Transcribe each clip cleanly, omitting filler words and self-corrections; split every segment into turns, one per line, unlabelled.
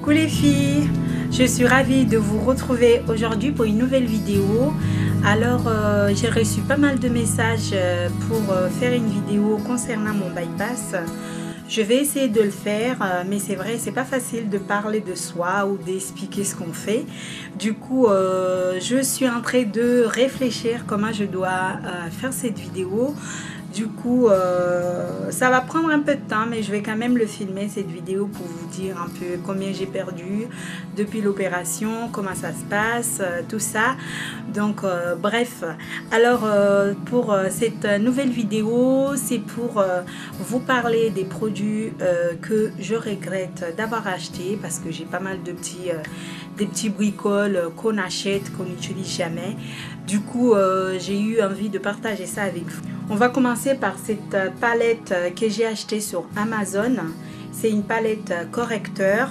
Coucou les filles, je suis ravie de vous retrouver aujourd'hui pour une nouvelle vidéo. Alors j'ai reçu pas mal de messages pour faire une vidéo concernant mon bypass. Je vais essayer de le faire, mais c'est vrai, c'est pas facile de parler de soi ou d'expliquer ce qu'on fait. Du coup, je suis en train de réfléchir comment je dois faire cette vidéo. Du coup, ça va prendre un peu de temps, mais je vais quand même le filmer, cette vidéo, pour vous dire un peu combien j'ai perdu depuis l'opération, comment ça se passe, tout ça. Donc, bref. Alors, pour cette nouvelle vidéo, c'est pour vous parler des produits que je regrette d'avoir achetés, parce que j'ai pas mal de des petits bricoles qu'on achète, qu'on n'utilise jamais. Du coup, j'ai eu envie de partager ça avec vous. On va commencer par cette palette que j'ai achetée sur Amazon. C'est une palette correcteur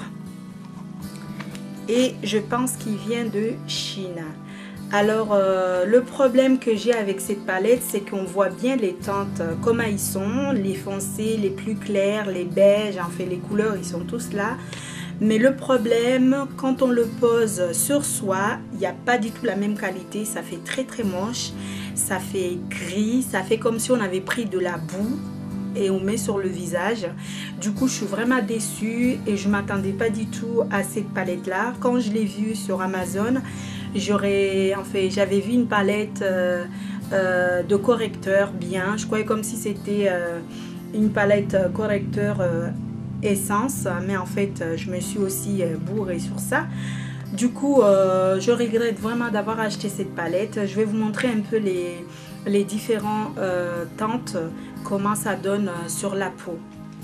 et je pense qu'il vient de Chine. Alors, le problème que j'ai avec cette palette, c'est qu'on voit bien les teintes, comment ils sont, les foncés, les plus clairs, les beiges, en fait les couleurs, ils sont tous là. Mais le problème, quand on le pose sur soi, il n'y a pas du tout la même qualité, ça fait très très moche, ça fait gris, ça fait comme si on avait pris de la boue et on met sur le visage. Du coup, je suis vraiment déçue et je ne m'attendais pas du tout à cette palette là. Quand je l'ai vue sur Amazon, j'avais vu une palette de correcteur bien. Je croyais comme si c'était une palette correcteur essence, mais en fait je me suis aussi bourrée sur ça. Du coup, je regrette vraiment d'avoir acheté cette palette. Je vais vous montrer un peu les différents teintes, comment ça donne sur la peau.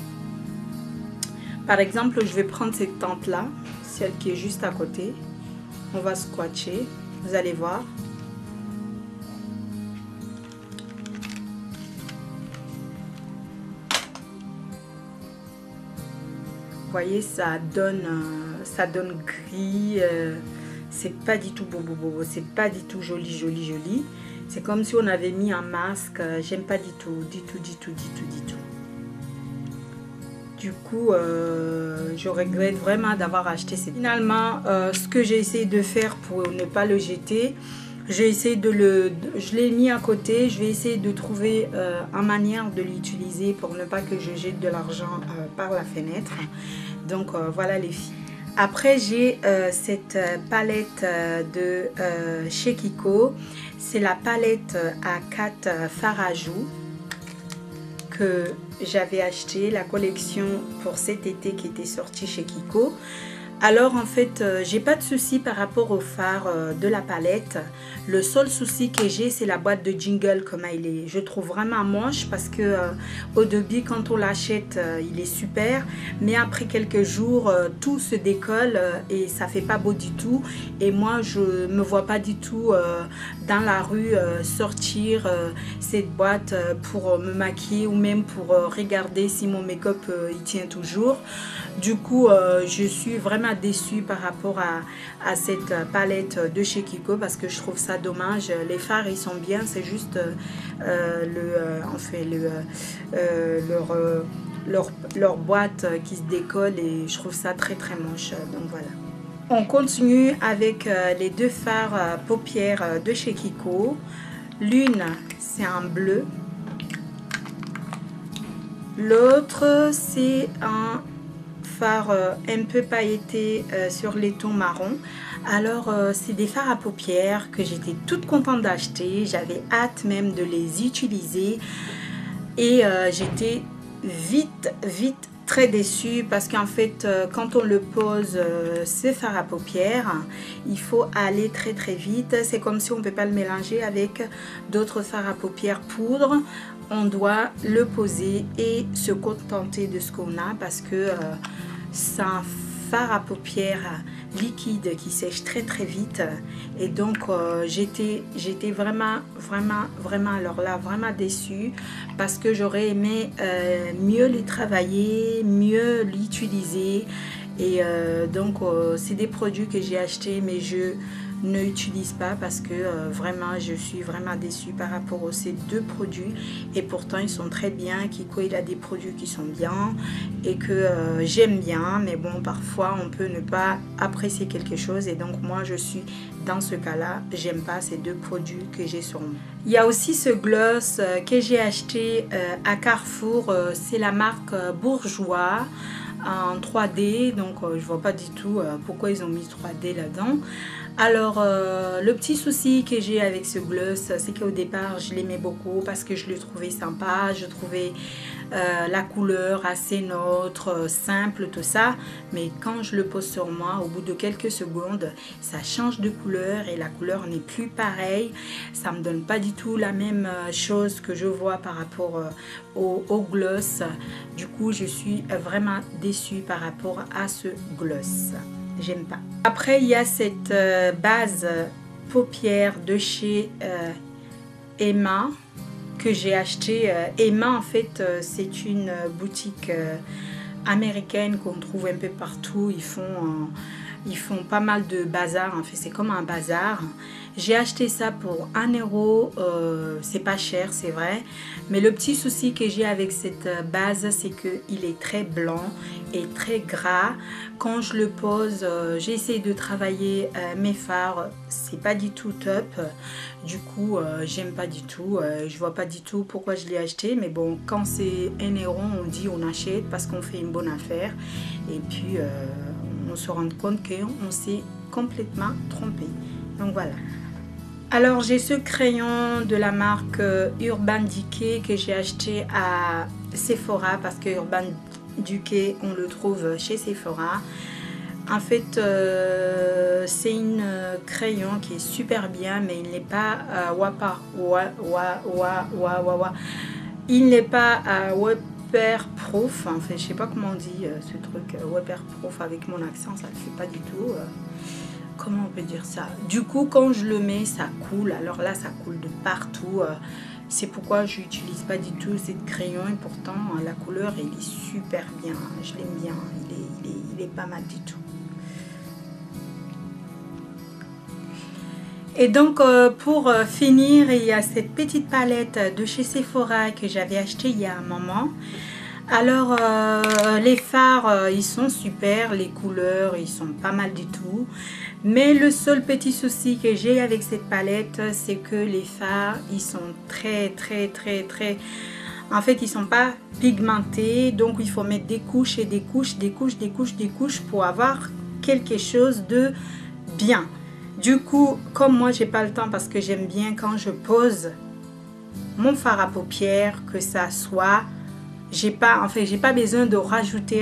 Par exemple, je vais prendre cette teinte là, celle qui est juste à côté. On va swatcher, vous allez voir. Vous voyez, ça donne gris, c'est pas du tout beau, c'est pas du tout joli. C'est comme si on avait mis un masque, j'aime pas du tout. Du coup, je regrette vraiment d'avoir acheté cette. Finalement, ce que j'ai essayé de faire pour ne pas le jeter, je l'ai mis à côté. Je vais essayer de trouver une manière de l'utiliser pour ne pas que je jette de l'argent par la fenêtre. Donc voilà les filles. Après j'ai cette palette de chez Kiko. C'est la palette A4 Farajou que j'avais acheté, la collection pour cet été qui était sortie chez Kiko. Alors en fait, j'ai pas de souci par rapport au fard de la palette. Le seul souci que j'ai, c'est la boîte de jingle, comment il est. Je trouve vraiment moche parce que au début, quand on l'achète, il est super. Mais après quelques jours, tout se décolle et ça fait pas beau du tout. Et moi, je me vois pas du tout dans la rue sortir cette boîte pour me maquiller ou même pour regarder si mon make-up il tient toujours. Du coup, je suis vraiment déçue par rapport à cette palette de chez Kiko parce que je trouve ça dommage. Les fards ils sont bien, c'est juste leur boîte qui se décolle et je trouve ça très très moche. Donc voilà. On continue avec les deux fards paupières de chez Kiko. L'une c'est un bleu, l'autre c'est un fard un peu pailleté sur les tons marron. Alors c'est des fards à paupières que j'étais toute contente d'acheter, j'avais hâte même de les utiliser et j'étais vite très déçue parce qu'en fait quand on le pose ce fard à paupières, il faut aller très vite. C'est comme si on ne peut pas le mélanger avec d'autres fards à paupières poudre. On doit le poser et se contenter de ce qu'on a parce que c'est un fard à paupières liquide qui sèche très vite et donc j'étais vraiment alors là vraiment déçue parce que j'aurais aimé mieux les travailler, mieux l'utiliser et donc c'est des produits que j'ai achetés mais ne utilise pas parce que vraiment je suis vraiment déçue par rapport à ces deux produits, et pourtant ils sont très bien. Kiko il a des produits qui sont bien et que j'aime bien, mais bon, parfois on peut ne pas apprécier quelque chose, et donc moi je suis dans ce cas là, j'aime pas ces deux produits que j'ai sur moi. Il y a aussi ce gloss que j'ai acheté à Carrefour, c'est la marque Bourjois en 3D, donc je vois pas du tout pourquoi ils ont mis 3D là-dedans. Alors le petit souci que j'ai avec ce gloss, c'est qu'au départ je l'aimais beaucoup parce que je le trouvais sympa, je trouvais la couleur assez neutre, simple, tout ça, mais quand je le pose sur moi, au bout de quelques secondes, ça change de couleur et la couleur n'est plus pareille. Ça me donne pas du tout la même chose que je vois par rapport au gloss. Du coup, je suis vraiment déçue par rapport à ce gloss. J'aime pas. Après, il y a cette base paupières de chez Emma que j'ai acheté. Emma, en fait, c'est une boutique américaine qu'on trouve un peu partout. Ils font pas mal de bazar. En fait, c'est comme un bazar. J'ai acheté ça pour 1 €. C'est pas cher, c'est vrai. Mais le petit souci que j'ai avec cette base, c'est qu'il est très blanc et très gras. Quand je le pose, j'essaie de travailler mes fards. C'est pas du tout top. Du coup, j'aime pas du tout. Je vois pas du tout pourquoi je l'ai acheté. Mais bon, quand c'est 1 €, on dit on achète parce qu'on fait une bonne affaire. Et puis, on se rend compte qu'on s'est complètement trompé. Donc voilà. Alors j'ai ce crayon de la marque Urban Decay que j'ai acheté à Sephora parce que Urban Decay on le trouve chez Sephora. En fait c'est une crayon qui est super bien, mais il n'est pas il n'est pas waterproof. En fait je sais pas comment on dit ce truc waterproof avec mon accent, ça ne le fait pas du tout. Comment on peut dire ça? Du coup, quand je le mets, ça coule. Alors là, ça coule de partout. C'est pourquoi je n'utilise pas du tout cette crayon. Et pourtant, la couleur, elle est super bien. Je l'aime bien. Il est pas mal du tout. Et donc, pour finir, il y a cette petite palette de chez Sephora que j'avais achetée il y a un moment. Alors, les fards, ils sont super. Les couleurs, ils sont pas mal du tout. Mais le seul petit souci que j'ai avec cette palette, c'est que les fards, ils sont très... En fait, ils sont pas pigmentés. Donc, il faut mettre des couches et des couches, des couches pour avoir quelque chose de bien. Du coup, comme moi, j'ai pas le temps parce que j'aime bien quand je pose mon fard à paupières, que ça soit... j'ai pas besoin de rajouter.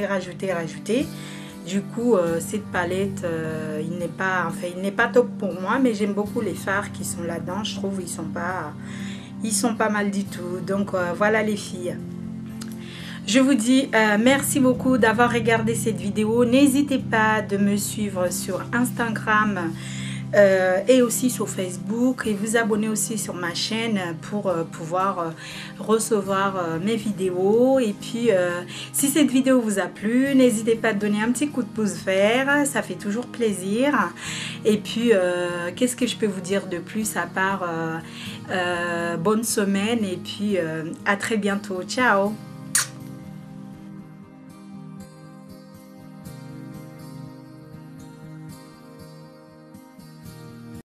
Du coup, cette palette, il n'est pas top pour moi, mais j'aime beaucoup les fards qui sont là-dedans. Je trouve ils sont pas mal du tout. Donc voilà les filles. Je vous dis merci beaucoup d'avoir regardé cette vidéo. N'hésitez pas de me suivre sur Instagram et aussi sur Facebook, et vous abonner aussi sur ma chaîne pour pouvoir recevoir mes vidéos. Et puis si cette vidéo vous a plu, n'hésitez pas à donner un petit coup de pouce vert, ça fait toujours plaisir. Et puis qu'est-ce que je peux vous dire de plus à part bonne semaine, et puis à très bientôt. Ciao.